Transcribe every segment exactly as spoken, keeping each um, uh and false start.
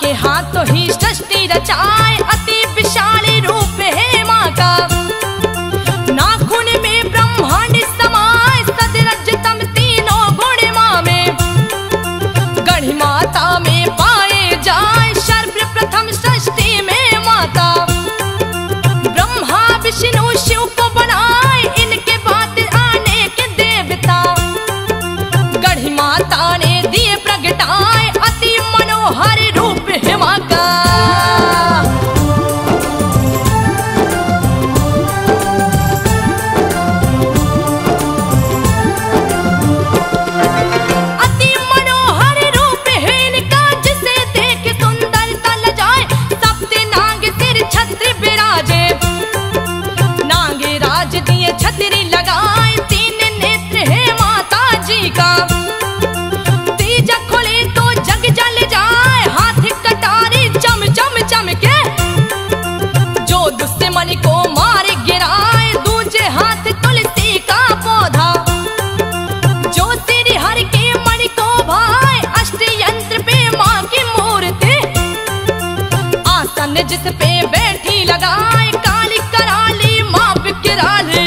अपने हाथों ही सृष्टि रचाए, अति विशाली रूप है माँ का। नाखून में ब्रह्मांड समाए, सदरजतम तीनों गुण माँ में। गढ़ माता में पाए जाए, सर्वप्रथम सृष्टि में माता। ब्रह्मा विष्णु शिव को बनाए, इनके बाद आने के देवता। गढ़ माता ने दिए प्रगटाए, अति मनोहर रूप है माँ का। अति मनोहर रूप है इनका, जिसे देख सुंदरता लजाए। सप्त नाग सिर छत्र विराजे, नागे राज दिए छतरी लगाए। तीन नेत्र है माता जी का, तीजा खोले तो जग जल जाए। हाथ कटारी चम चम चमके, जो दुश्मन को मार गिराए। दूजे हाथ तुलसी का पौधा, जो श्री हरि के मणि को भाए। अष्ट यंत्र पे माँ की मूर्ति, आसन जिस पे बैठी लगाए। काली कराली माँ बिकराली,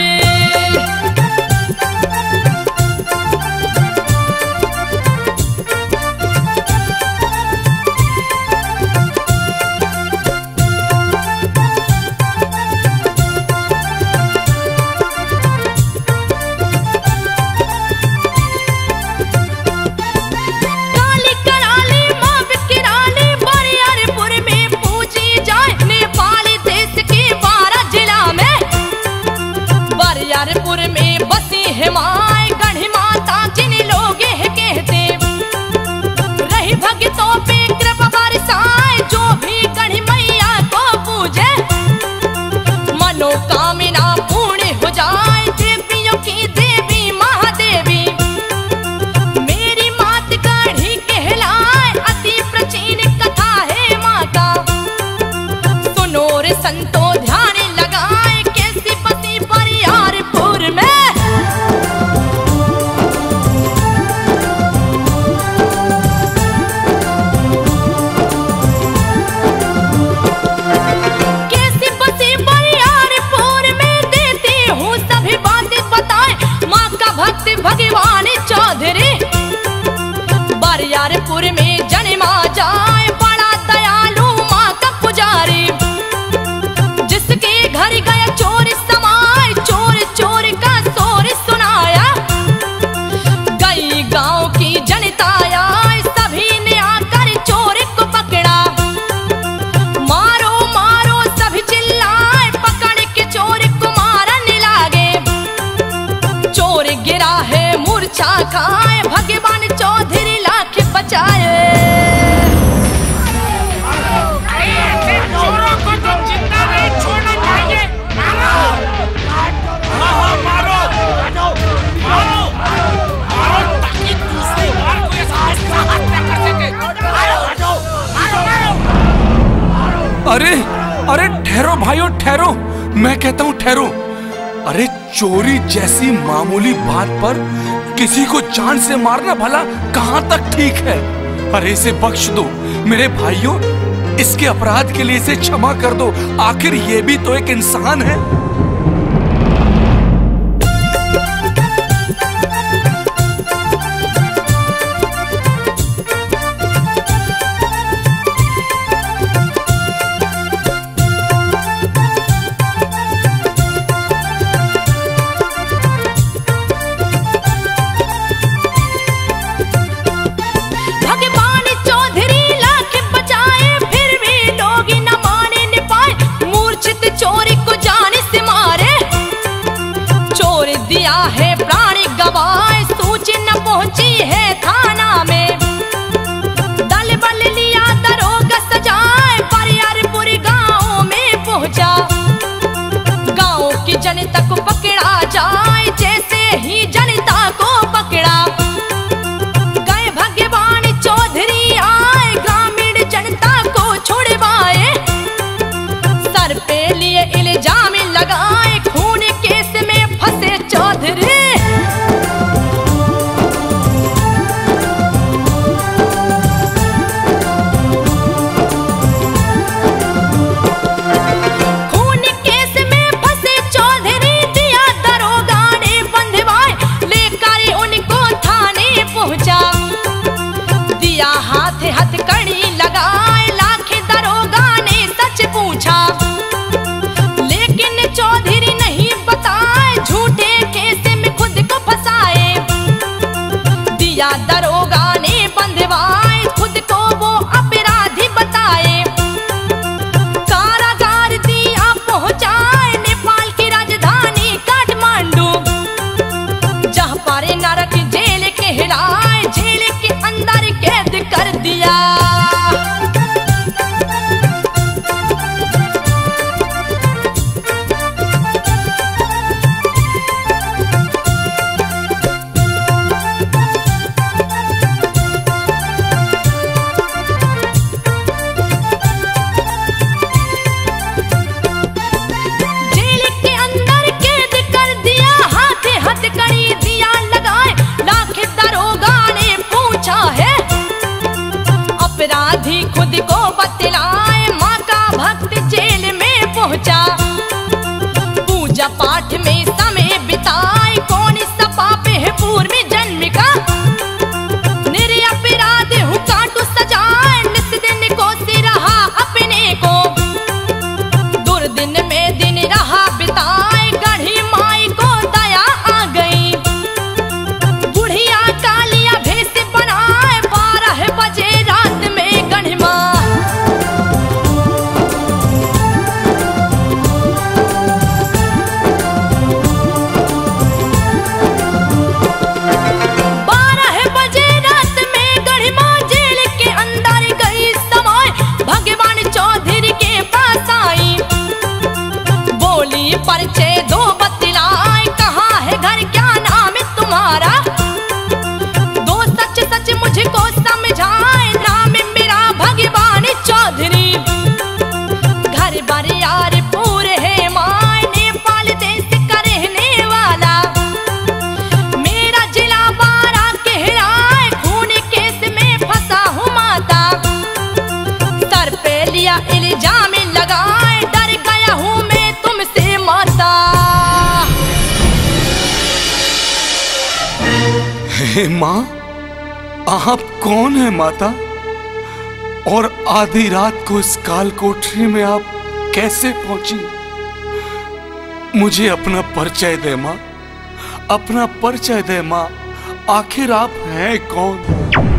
काली कराली माँ बिकराली। बरियारपुर में पूजी जाए, नेपाल देश के बारह जिला में। बरियारपुर में बसी है माँ, गढ़ माता जिन लोग है कहते। रही भक्तों पे कृपा बरसाए, जो भी गढ़ मैया को पूजे। मनोकामना पूर्ण हो जाए, देवियों की देवी महादेवी। मेरी मात गढ़ी कहलाए, अति प्राचीन कथा है माँ का। सुनो रे संतो ध्यान लगाए, कैसी बसी बरियारपुर में। कैसी बसी बरियारपुर में, देती हूँ सभी बातें बताए। माँ का भक्त भगवान चौधरी, बरियारपुर में जन्मा जाए। बड़ा दयालु माँ का पुजारी, जिसके घर गया चोर समाए। चोर चोर का शोर सुनाया, गई गांव की जनता आए। सभी ने आकर चोर को पकड़ा, मारो मारो सभी चिल्लाए। पकड़ के चोर को मारने लागे, चोर गिरा है मूर्छा खाए। भगवान चौधरी लाख बचाए। चोरों को तो जिंदा नहीं छोड़ना चाहिए। मारो, मारो, मारो, मारो, मारो, ताकि दूसरी बार कोई ऐसा हत्या कर सके। मारो, मारो, मारो। अरे अरे ठहरो भाइयों ठहरो, मैं कहता हूँ ठहरो। अरे चोरी जैसी मामूली बात पर किसी को जान से मारना भला कहाँ तक ठीक है। अरे इसे बख्श दो मेरे भाइयों, इसके अपराध के लिए इसे क्षमा कर दो। आखिर ये भी तो एक इंसान है। भगवान चौधरी लाख बचाए, फिर भी लोग न माने न पाए। मूर्छित चोर को जान से तो बतलाए माँ का भक्त जेल में पहुंचा। पूजा पाठ में समय बिताए कौन सा पाप है पूर्व जन्म का। निरपराध हूँ काटू सजाए निस दिन को सिरहा अपने को। दुर्दिन में दिन रहा बिताए गढ़ी माई को दया आ गई। बुढ़िया कालिया भेष बनाए बारह बजे रात में गढ़ी माँ। बारह बजे रात में गढ़ी माँ जेल के अंदर गई समाए। भगवान चौधरी के पास आई बोली परिचय दो बतलाए कहाँ है घर क्या नाम है तुम्हारा। दो सच सच मुझको समझाए नाम मेरा भगवान चौधरी। घर बरियारपुर है माय नेपाल देश का रहने वाला। मेरा जिला बारा कहलाए खून केस में फंसा हूँ माता। सर पे लिया इल्जाम लगाए डर गया हूँ मैं तुमसे माता। हे माँ, आप कौन है माता? और आधी रात को इस काल कोठरी में आप कैसे पहुंची? मुझे अपना परिचय दे माँ, अपना परिचय दे माँ। आखिर आप हैं कौन?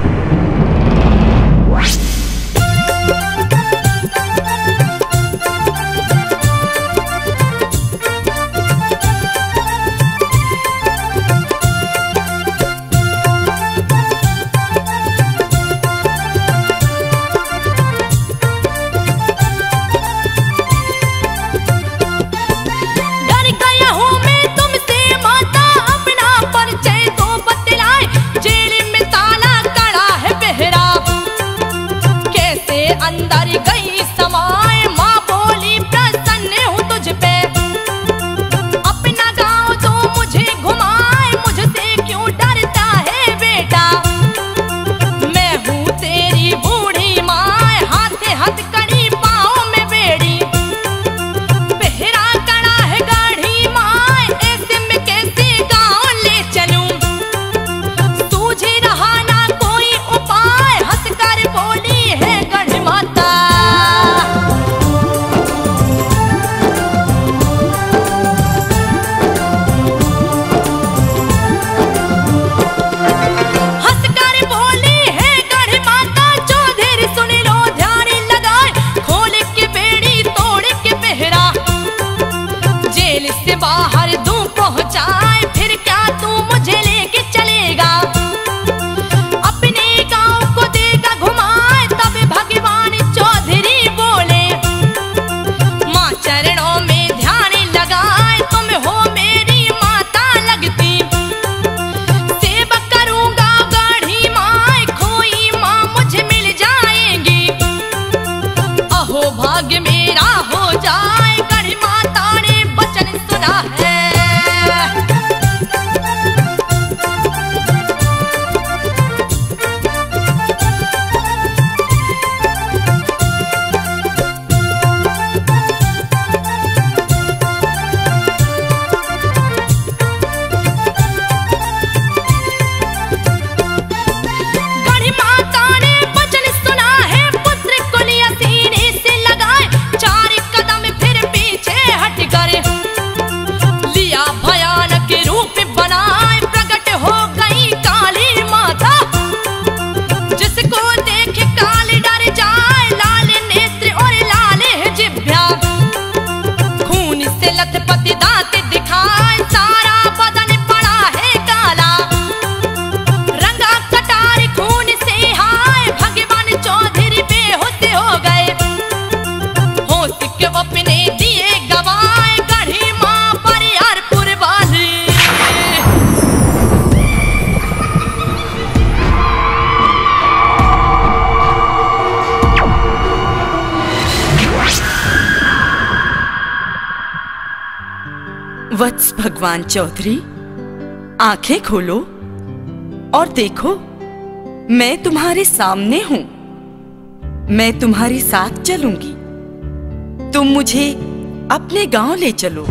डर गया हूँ मैं तुमसे माता अपना परिचय दो बतलाए। जेल में ताला कड़ा है बहरा कैसे अंदर गई समाए। माँ बोली प्रसन्न हूँ तुझ पे अपना गाँव तो मुझे घुमाए। मुझसे क्यों डरता है बेटा मैं हूँ तेरी बूढ़ी माँ। हाथे हाथ कड़ी पाँव में बेड़ी पहरा कड़ा है गाढ़ी माँ। ऐसे में कैसे गाँव ले चलूं सूझ रहा ना कोई उपाय। हंस कर बोली है गढ़ माता। हंस कर बोली है गढ़ माता चौधरी सुन लो ध्यान लगाए। खोल के बेड़ी तोड़ के पहरा जेल से बाहर दूं पहुंचाए। फिर क्या तू मुझे लेके चलेगा अपने गांव को देगा घुमाए। तब भगवान चौधरी बोले माँ चरणों में ध्यान लगाए। तुम हो मेरी माता लगती सेवा करूंगा गाढ़ी माँ। खोई माँ मुझे मिल जाएंगी अहो भाग्य मेरा हो जाए। गढ़ माता ने वचन सुना है। गढ़ माता ने वचन सुना है। पुत्र को लिया सीने से लगाए। चार कदम फिर पीछे हट कर लिया भयानक रूप बनाए। प्रकट हो गई काली माता जिसको देख काल डर जाए। लाल नेत्र और लाल है जिभ्या खून से लथपथ दांत दिखाए। सारा बदन पड़ा है काला रंगा कटार खून से हाय। भगवान चौधरी बेहोश हो गए होश के अपने दिए गवाए। गढ़ी माँ बरियारपुर वाली वत्स भगवान चौधरी आंखें खोलो और देखो मैं तुम्हारे सामने हूं। मैं तुम्हारे साथ चलूंगी। तुम मुझे अपने गांव ले चलो।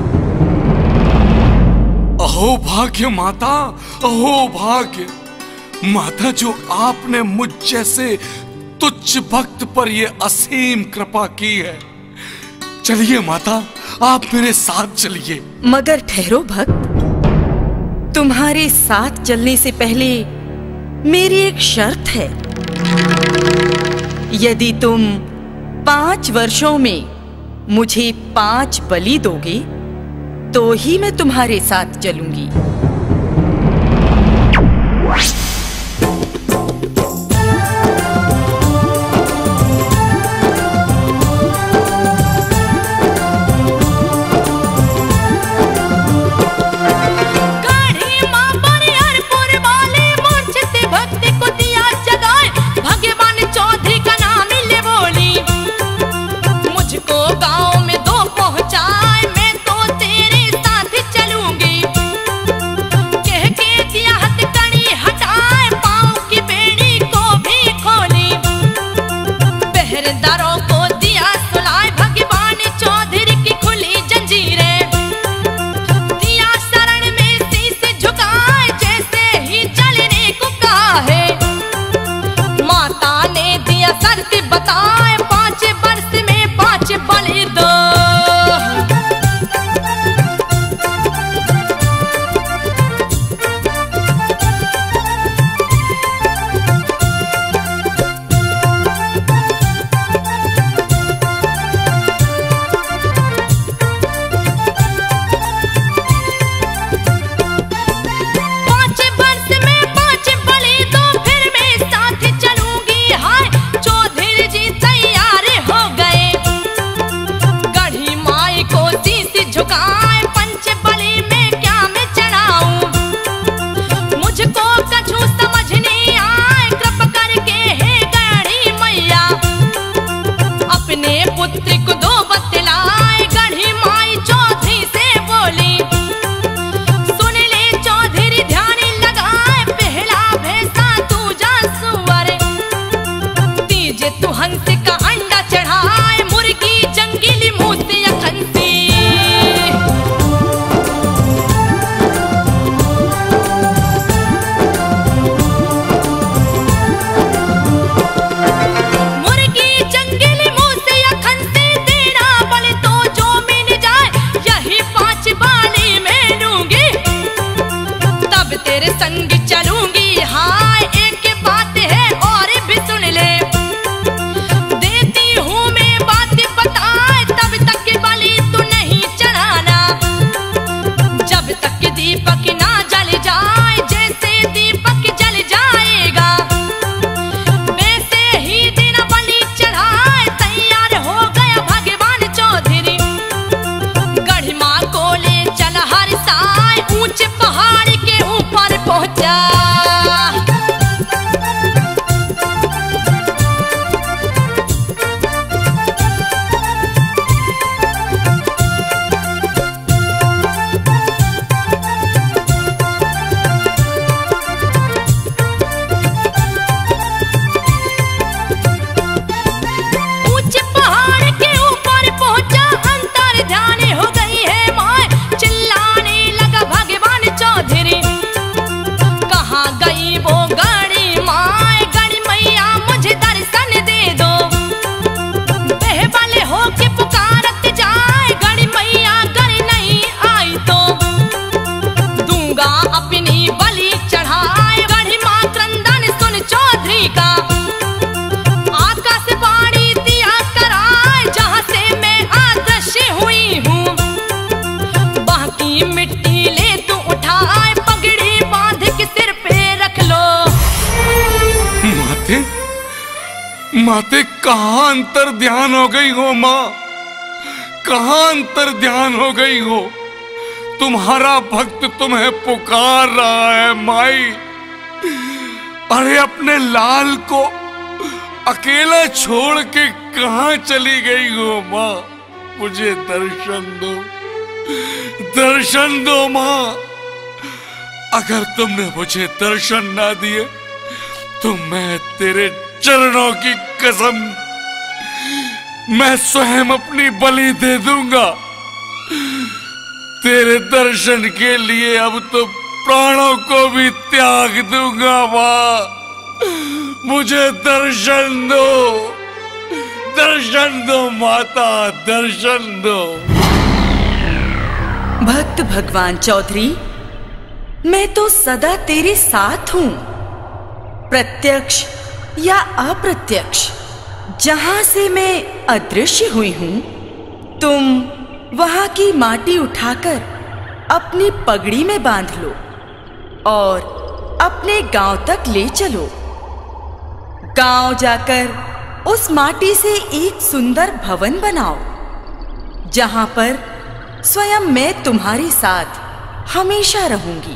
अहो भाग्य माता, अहो भाग्य माता, जो आपने मुझ जैसे तुच्छ भक्त पर ये असीम कृपा की है। चलिए माता, आप मेरे साथ चलिए। मगर ठहरो भक्त, तुम्हारे साथ चलने से पहले मेरी एक शर्त है। यदि तुम पांच वर्षों में मुझे पांच बलि दोगे तो ही मैं तुम्हारे साथ चलूंगी। बताए पांच वर्ष में पांच बलि दो। माते, कहां अंतर ध्यान हो गई हो माँ, कहां अंतर ध्यान हो गई हो। तुम्हारा भक्त तुम्हें पुकार रहा है माई। अरे अपने लाल को अकेला छोड़ के कहां चली गई हो माँ? मुझे दर्शन दो, दर्शन दो माँ। अगर तुमने मुझे दर्शन ना दिए तो मैं तेरे चरणों की कसम, मैं स्वयं अपनी बलि दे दूंगा। तेरे दर्शन के लिए अब तो प्राणों को भी त्याग दूंगा। माँ, मुझे दर्शन दो, दर्शन दो माता, दर्शन दो। भक्त भगवान चौधरी, मैं तो सदा तेरे साथ हूं। प्रत्यक्ष या अप्रत्यक्ष, जहां से मैं अदृश्य हुई हूं, तुम वहां की माटी उठाकर अपनी पगड़ी में बांध लो और अपने गांव तक ले चलो। गांव जाकर उस माटी से एक सुंदर भवन बनाओ, जहां पर स्वयं मैं तुम्हारे साथ हमेशा रहूंगी।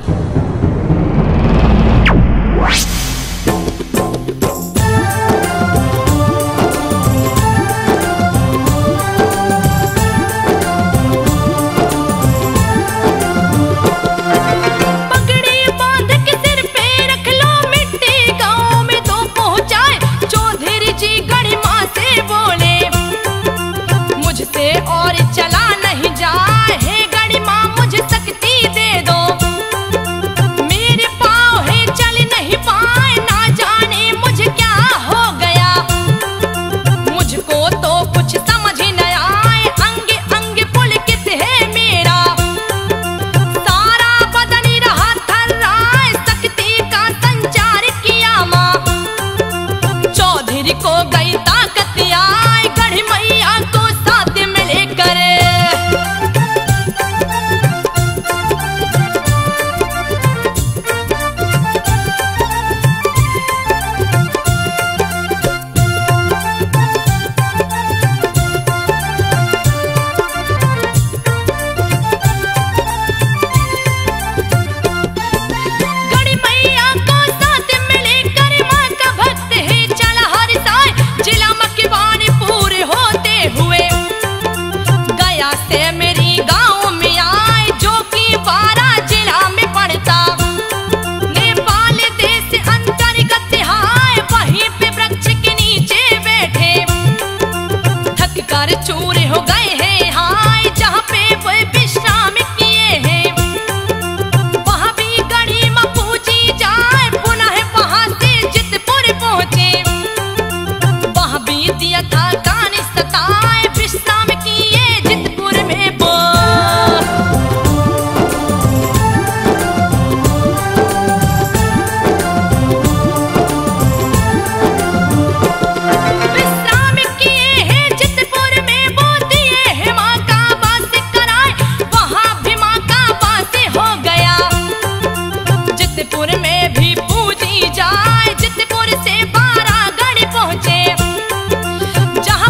जहाँ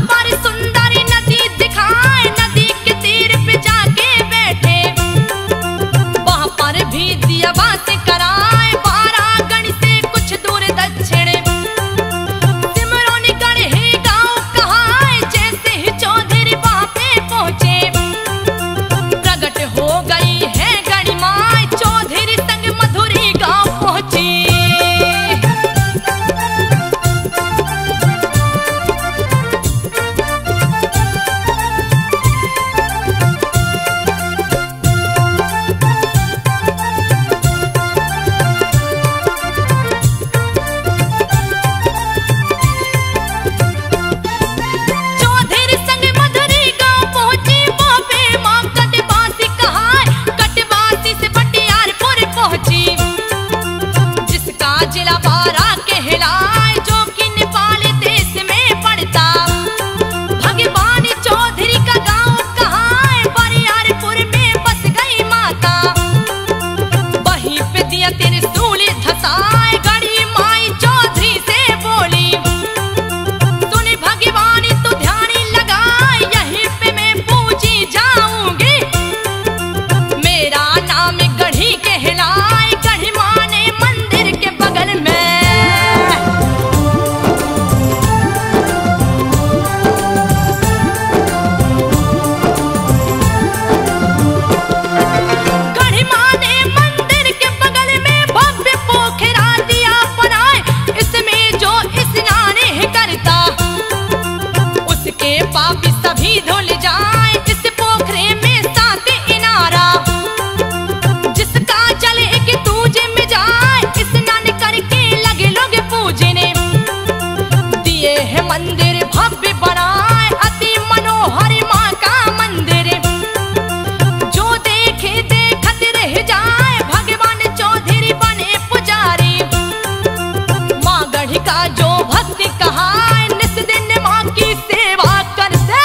पापी सभी धुल जाए इस पोखरे में सात इनारा। जिसका जल एक दूजे में जाए स्नान करके लगे लोग पूजने। दिए है मंदिर भव्य बनाए अति मनोहर माँ का मंदिर। जो देखे देखत रह जाए भगवान चौधरी बने पुजारी। माँ गढ़ का जो भक्त कहाए निस दिन माँ की सेवा करते।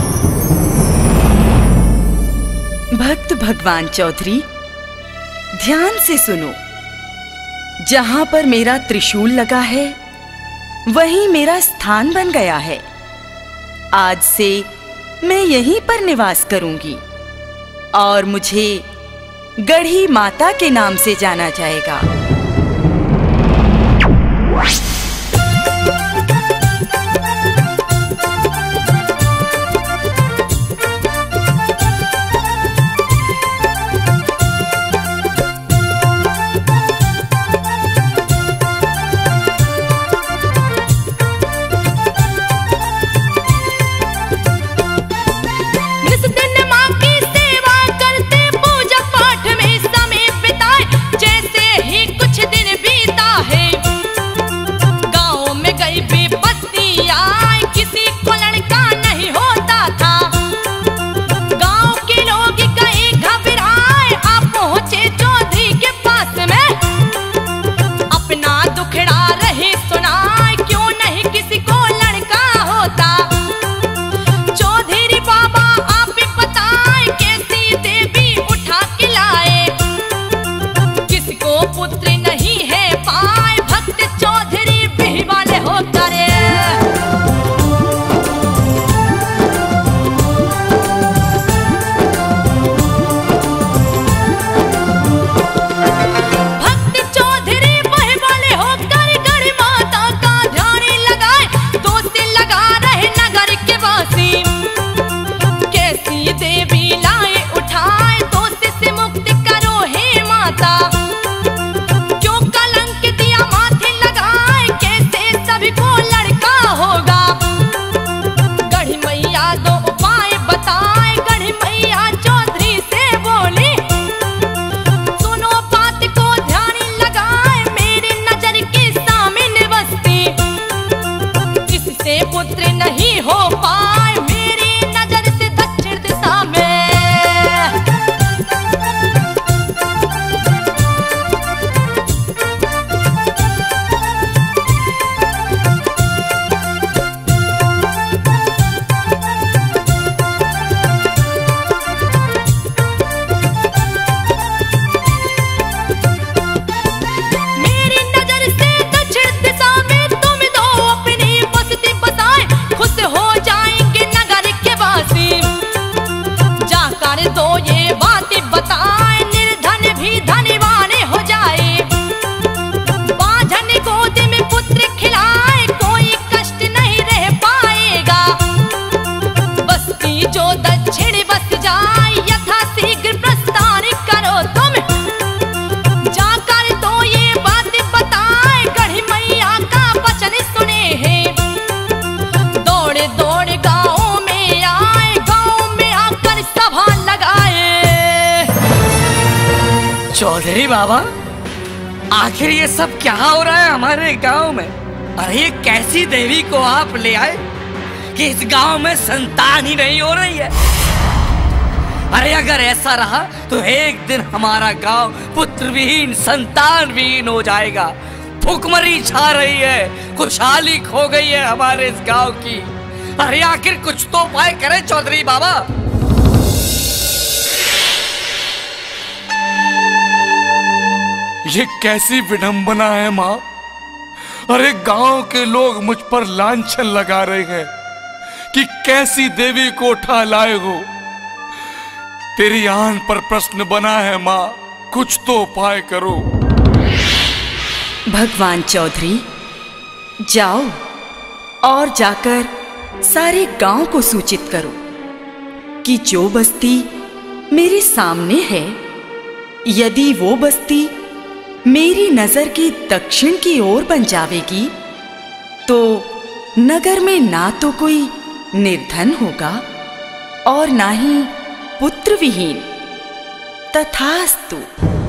भक्त भगवान चौधरी, ध्यान से सुनो। जहां पर मेरा त्रिशूल लगा है वहीं मेरा स्थान बन गया है। आज से मैं यहीं पर निवास करूंगी और मुझे गढ़ी माता के नाम से जाना जाएगा। चौधरी बाबा, आखिर ये सब क्या हो रहा है हमारे गांव में? अरे ये कैसी देवी को आप ले आए कि इस गांव में संतान ही नहीं हो रही है? अरे अगर ऐसा रहा तो एक दिन हमारा गांव पुत्र विहीन संतान विहीन हो जाएगा। भूखमरी छा रही है, खुशहाली खो गई है हमारे इस गांव की। अरे आखिर कुछ तो उपाय करें चौधरी बाबा। ये कैसी विडंबना है माँ। अरे गांव के लोग मुझ पर लांछन लगा रहे हैं कि कैसी देवी को उठा लाए हो। तेरी आन पर प्रश्न बना है माँ, कुछ तो उपाय करो। भगवान चौधरी, जाओ और जाकर सारे गांव को सूचित करो कि जो बस्ती मेरे सामने है, यदि वो बस्ती मेरी नजर की दक्षिण की ओर बन जावेगी तो नगर में ना तो कोई निर्धन होगा और ना ही पुत्र विहीन। तथास्तु।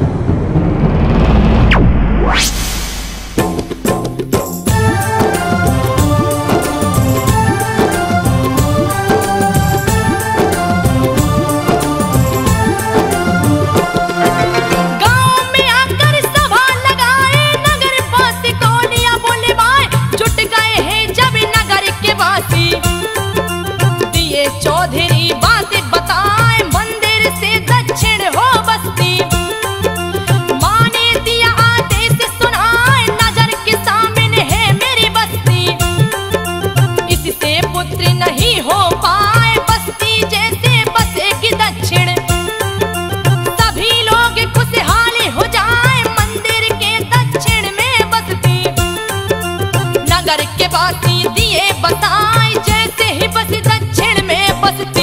चौधरी बातें बताए मंदिर से दक्षिण हो बस्ती, माने दिया आदेश सुनाए नजर के सामने है मेरी बस्ती। इससे पुत्र नहीं हो पाए बस्ती जैसे बसेगी दक्षिण, सभी लोग खुशहाल हो जाए मंदिर के दक्षिण में बस्ती। नगर के बाती दिए बताए जैसे ही बसी दक्षिण में बसती।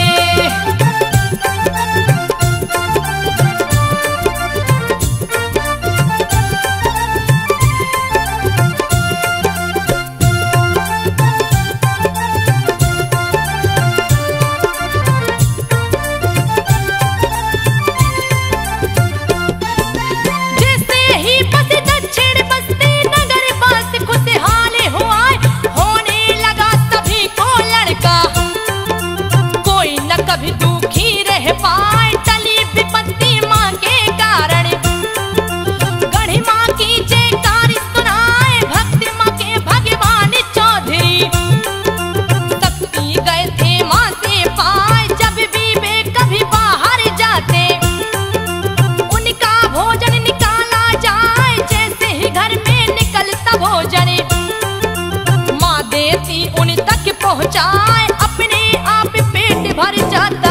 जैसे ही बसी दक्षिण बसती नगर बस खुशहाल हो आए, होने लगा सभी को लड़का, कोई न कभी दुखी रह पाए टली विपत्ति माँ के कारण। गढ़ी माँ की जयकारी सुनाए भक्ति माँ के भगवान चौधरी, शक्ति गए थे माँ से पाए जब भी वे कभी बाहर जाते। उनका भोजन निकाला जाए जैसे ही घर में निकलता भोजन, माँ देती उन तक पहुँचाए अपने आप पेट भर जाता।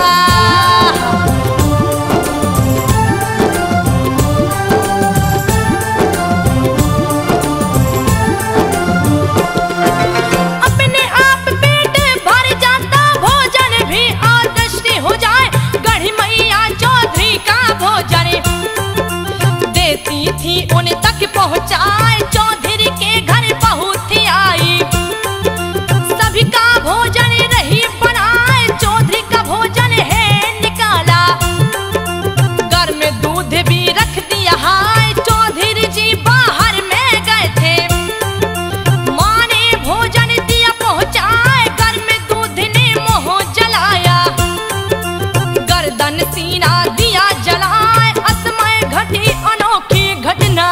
अपने आप पेट भर जाता भोजन भी आदर्श हो जाए, गढ़ी मैया चौधरी का भोजन देती थी उन तक पहुँचाए। चौधरी के घर बहुत आई सभी का भोजन रही बनाए, चौधरी का भोजन है निकाला, घर में दूध भी रख दिया है। चौधरी जी बाहर में गए थे, माँ ने भोजन दिया पहुँचाए, घर में दूध ने मोह जलाया, गर्दन सीना दिया जलाए, असमय घटी अनोखी घटना।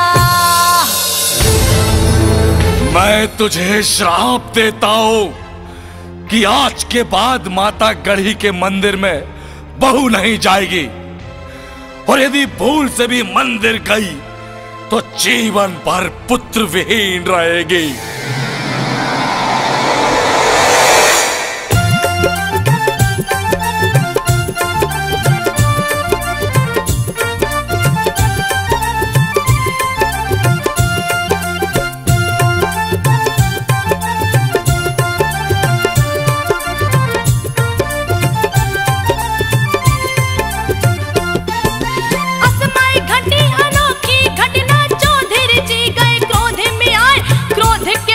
मैं तुझे श्राप देता हूं कि आज के बाद माता गढ़ी के मंदिर में बहू नहीं जाएगी, और यदि भूल से भी मंदिर गई तो जीवन भर पुत्र विहीन रहेगी। असमय घटी अनोखी घटना, चौधरी जी गए क्रोध में आए, क्रोध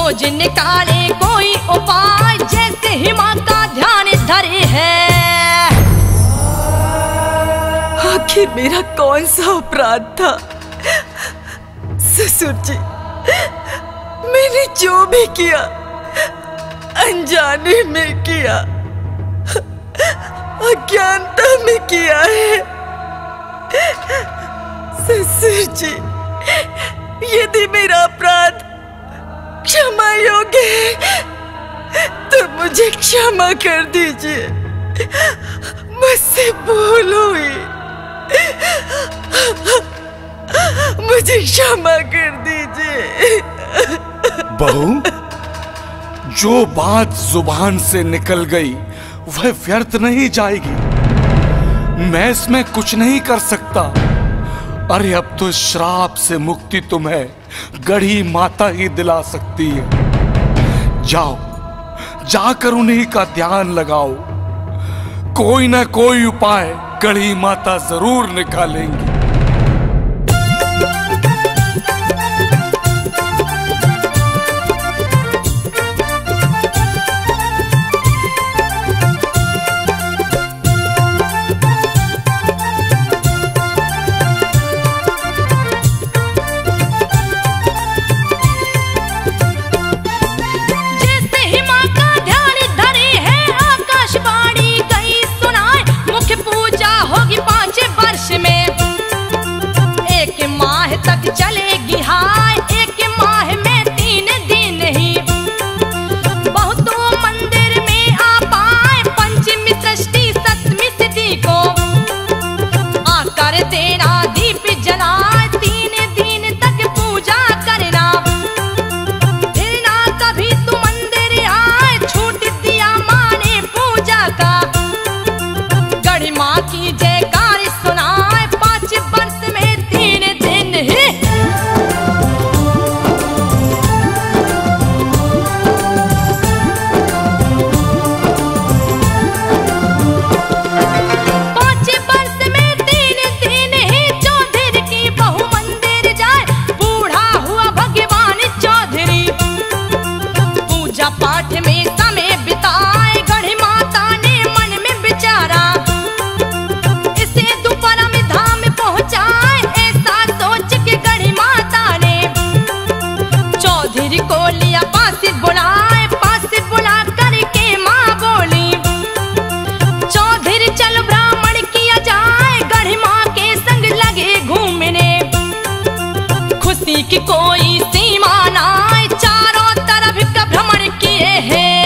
खोज निकाले कोई उपाय, जैसे ही माँ का ध्यान धरे है। आखिर मेरा कौन सा अपराध था? ससुर जी, मैंने जो भी किया अनजाने में किया, अज्ञानता में किया है। ससुर जी, यदि मेरा अपराध क्षमा योग्य है तो मुझे क्षमा कर दीजिए। मुझसे भूल हुई, मुझे क्षमा कर दीजिए। बहू, जो बात जुबान से निकल गई वह व्यर्थ नहीं जाएगी। मैं इसमें कुछ नहीं कर सकता। अरे अब तो श्राप से मुक्ति तुम्हें गढ़ी माता ही दिला सकती है। जाओ, जाकर उन्हीं का ध्यान लगाओ। कोई ना कोई उपाय गढ़ी माता जरूर निकालेंगी। चलेगी हाय, एक माह में तीन दिन ही बहुतों मंदिर में आ पाए। पंचमी षष्ठी सप्तमी तिथि को आकर देना दीप जलाए। तीन दिन तक पूजा करना, फिर ना कभी तू मंदिर आए। छूट दिया माँ ने पूजा का, गढ़ी माँ की जयकार सुनाए। पाँच वर्ष में तीन दिन ही पाठ में समय बिताए। गढ़ी माता ने मन में विचारा, इसे दोपहर में धाम पहुंचाए। ऐसा सोच के गढ़ी माता ने चौधरी को लिया पास बुलाए। पास बुला करके माँ बोली, चौधरी चल ब्राह्मण किया जाए। गढ़ी माँ के संग लगे घूमने, खुशी की कोई सीमा ना। चारों तरफ का भ्रमण किए हैं।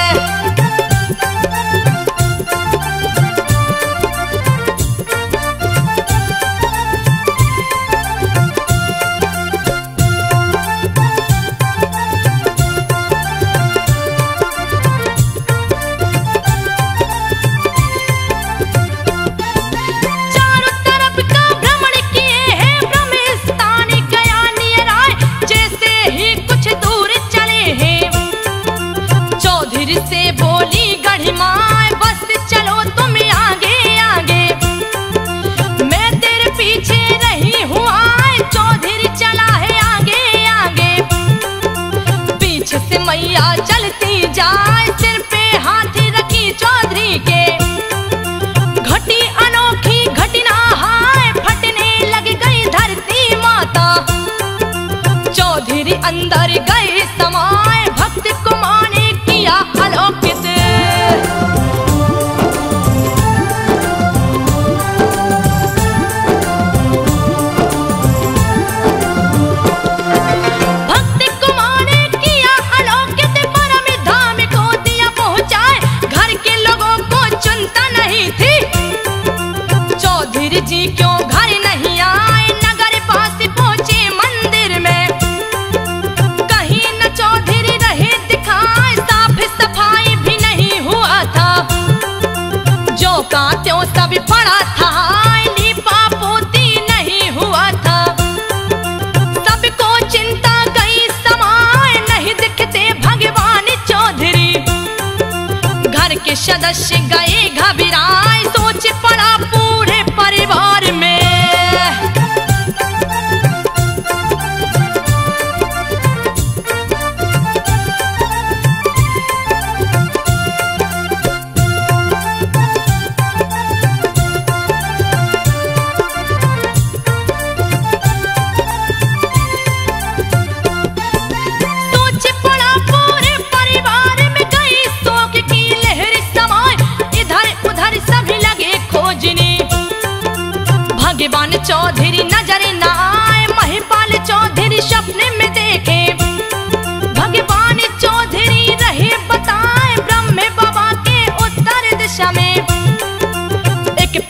चारों तरफ का भ्रमण किए हैं। ब्रह्म स्थान गया नियर आए, जैसे ही कुछ दूर चले हैं। चौधरी से बोली गढ़ी माँ, बस चलो तुम आगे आगे, मैं तेरे पीछे रही हूँ आए। चौधरी चला है आगे आगे, पीछे से मैया चलती जाए। सिर पे हाथ रखी चौधरी के, घटी अनोखी घटना हाय। फटने लग गई धरती माता, चौधरी अंदर गए समाए। भक्त को माँ ने किया अलौकित, भक्त को माँ ने किया अलौकित। परम धाम को दिया पहुँचाए, घर के लोगों को चिंता नहीं थी। चौधरी जी क्यों घर नहीं आए, नगर पास पहुँचे मंदिर में। कहीं न चौधरी रहे दिखाए, साफ सफाई भी नहीं हुआ था। जो का त्यों सब पड़ा था, लीपा पोती नहीं हुआ था। सबको चिंता गई समाए, नहीं दिखते भगवान चौधरी। घर के सदस्य गए घबराए, सोच पड़ा पूरे परिवार में।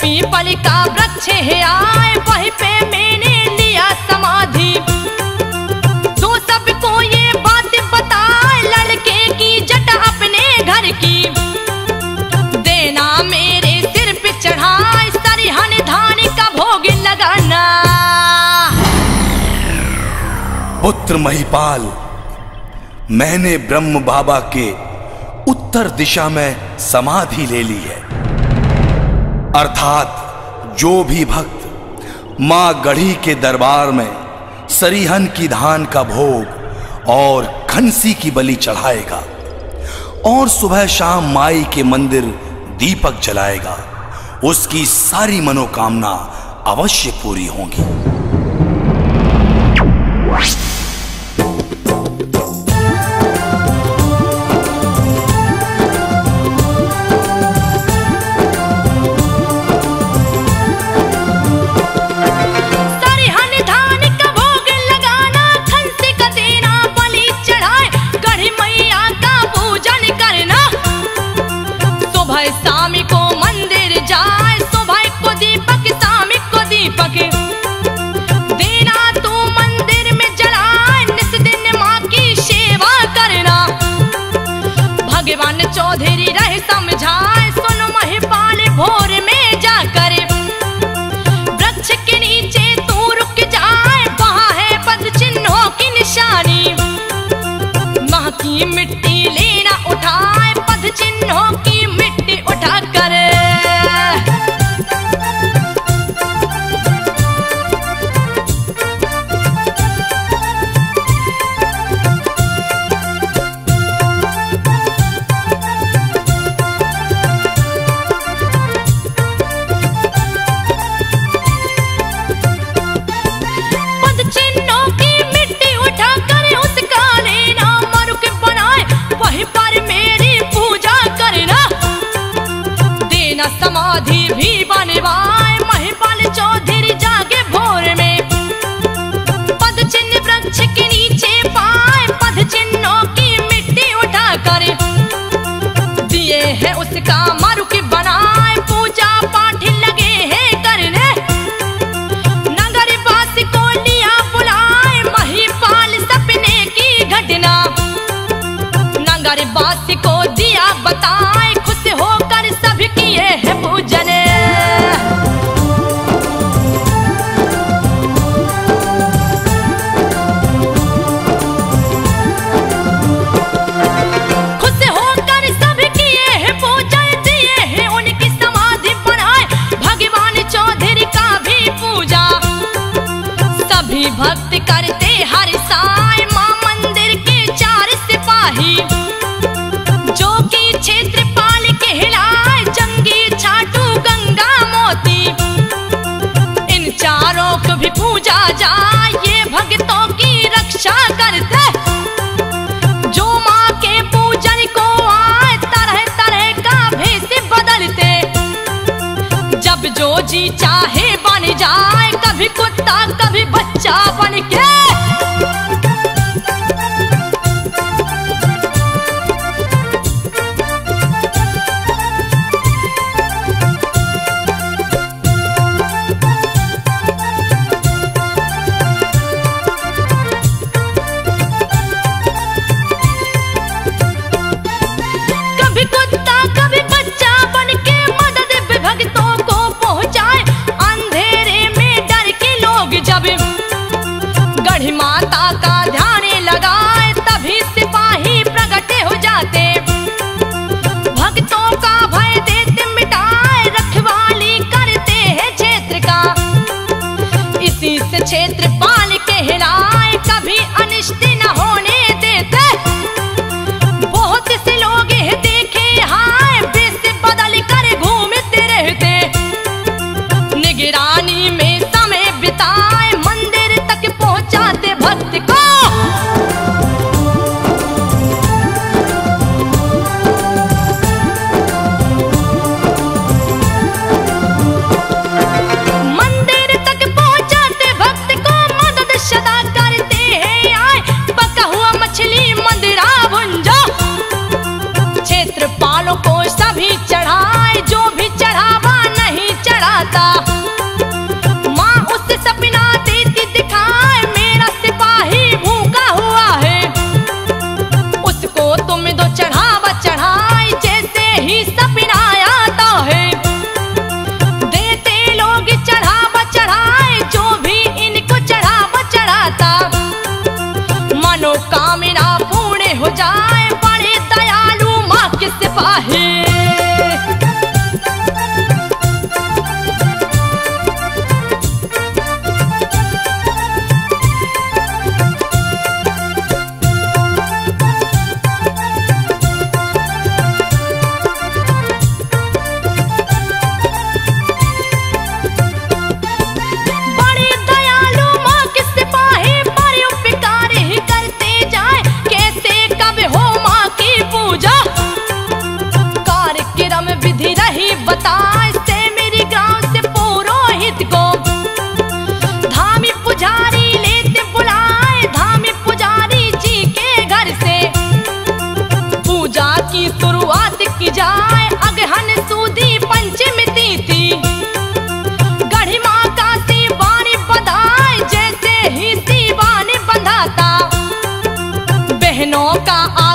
पीपल का वृक्ष है आए, वहीं पे मैंने लिया समाधि। तो सबको ये बात बताए, लड़के की जटा अपने घर की, देना मेरे सिर पे चढ़ाए, सरिहन धान का भोग लगाना। पुत्र महिपाल, मैंने ब्रह्म बाबा के उत्तर दिशा में समाधि ले ली है, अर्थात जो भी भक्त मां गढ़ी के दरबार में सरीहन की धान का भोग और खंसी की बलि चढ़ाएगा और सुबह शाम माई के मंदिर दीपक जलाएगा, उसकी सारी मनोकामना अवश्य पूरी होंगी। स्वामी को मंदिर जाए, सुबह को दीपक, शामी को दीपक, देना तू मंदिर में जलाए, निस दिन माँ की सेवा करना। भगवान चौधरी रहे समझाए, सुन महिपाल भोर में जाकर, वृक्ष के नीचे तू रुक जाए, वहाँ है पद चिन्हों की निशानी। माँ की मिट्टी लेना उठाए, पद चिन्हों की मिट्टी उठा कर, पद चिन्हों की मिट्टी उठा कर, उसका लेना मरुक बनाए, वहीं पर मेरी पूजा करना। देना समाधि भी बनवाए, महिपाल चौधरी जागे भोर में, पद चिन्ह वृक्ष के नीचे पाए, पद चिन्हों की मिट्टी उठा कर, दिए है उसका मरुक बनाए, पूजा पाठ लगे हैं करने। नगरवासी को लिया बुलाए, महिपाल सपने की घटना, नगरवासी को दिया बताए, खुश होकर सभी किए है पूजन। खुश होकर सभी किए है पूजन, दिए है उनकी समाधि बनाए, भगवान चौधरी का भी पूजा। सभी भक्त करते हर साय, मां मंदिर के चार सिपाही, जो कि क्षेत्र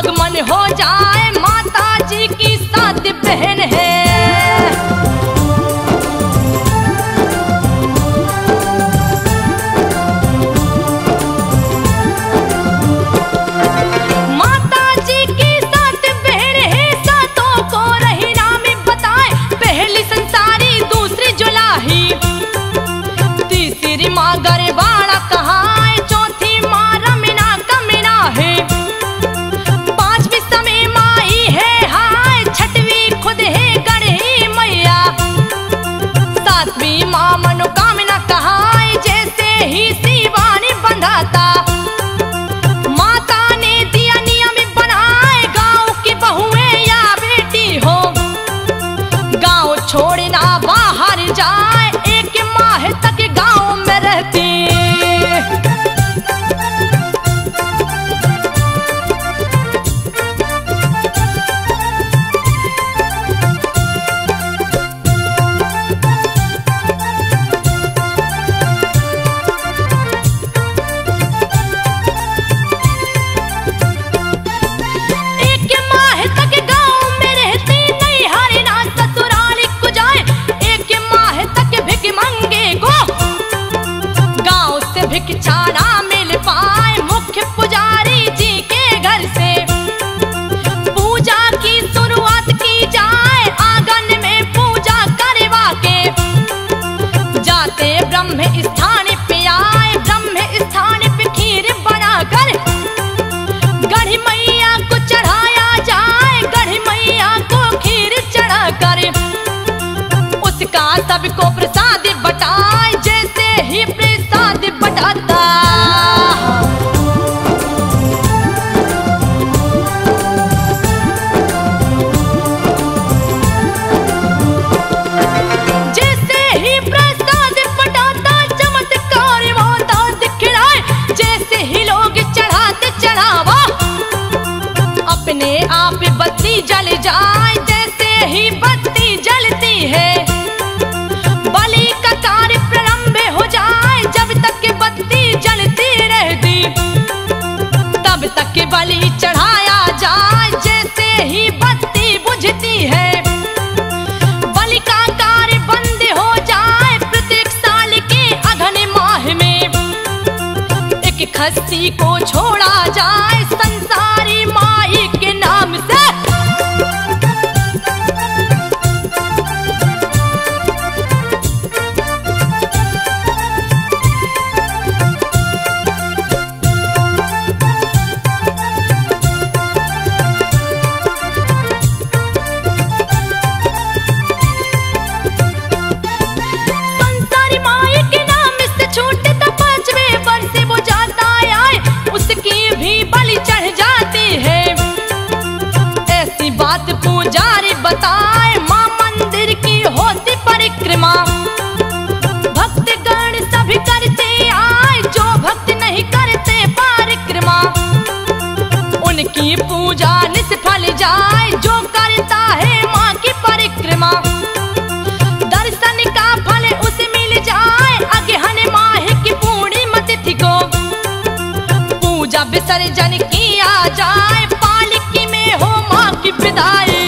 आगमन हो जाए, माता जी की सात बहन है। छोड़ना बाहर जाए, एक माह तक गांव में रहती। छाना मिल पाए मुख्य पुजारी जी के घर से, पूजा की शुरुआत की जाए, आंगन में पूजा करवा के जाते ब्रह्म स्थान पे आए। ब्रह्म स्थान पे खीर बनाकर गढ़ मैया को चढ़ाया जाए, गढ़ मैया को खीर चढ़ाकर उसका सबको प्रसाद बटाए। जैसे ही प्रसाद बटाता जैसे ही प्रसाद बटाता चमत्कार होता दिखलाए। जैसे ही लोग चढ़ाते चढ़ावा अपने आप बत्ती जल जाए। जैसे ही बत्ती जलती है बलि का कार्य प्रारंभ हो जाए। जब तक बत्ती जलती रहती तब तक बलि चढ़ाया जाए। जैसे ही बत्ती बुझती है बलि का कार्य बंद हो जाए। प्रत्येक साल के अगहन माह में एक खस्सी को छोड़ा जाए संसारी माई के नाम से। बात पुजारी बताए, माँ मंदिर की होती परिक्रमा। भक्त गण सभी करते आए, जो भक्त नहीं करते परिक्रमा उनकी पूजा निष्फल जाए। जो करता है माँ की परिक्रमा दर्शन का फल उसे मिल जाए। अगहन माह की पूर्णिमा तिथि को पूजा विसर्जन किया जाए। पालकी में हो माँ की विदाई।